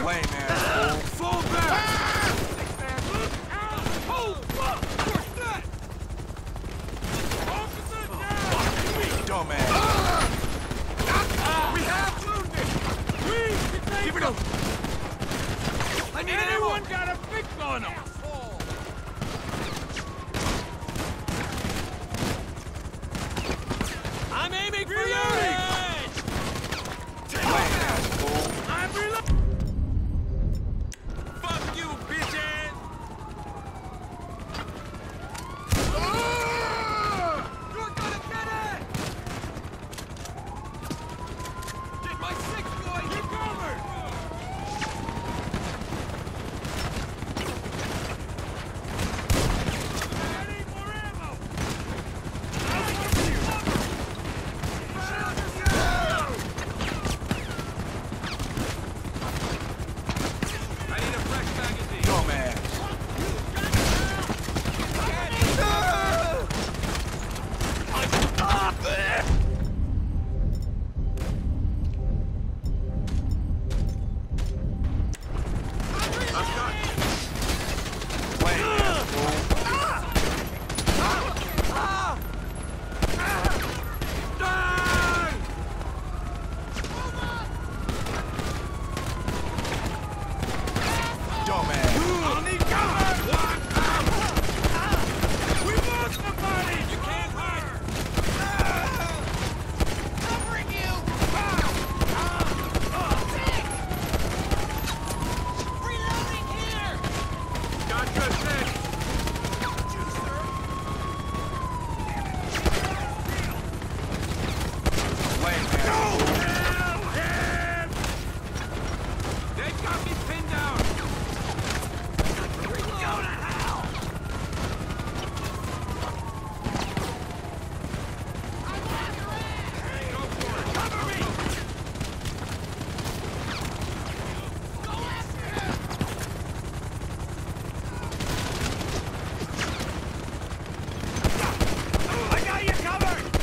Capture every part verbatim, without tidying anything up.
Lame man. Fall back! Oh, fuck! What's that? Officer down! Dumbass. We have wounded! We! Give it up! I need anyone got a fix on him! I'm aiming for you! I'm reloading! Fuck you, bitches! Ah! You're gonna get it! Get my six, boy! You're covered! I need more ammo! I need you!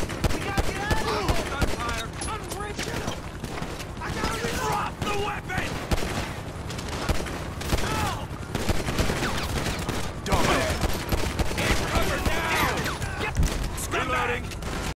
Weapon!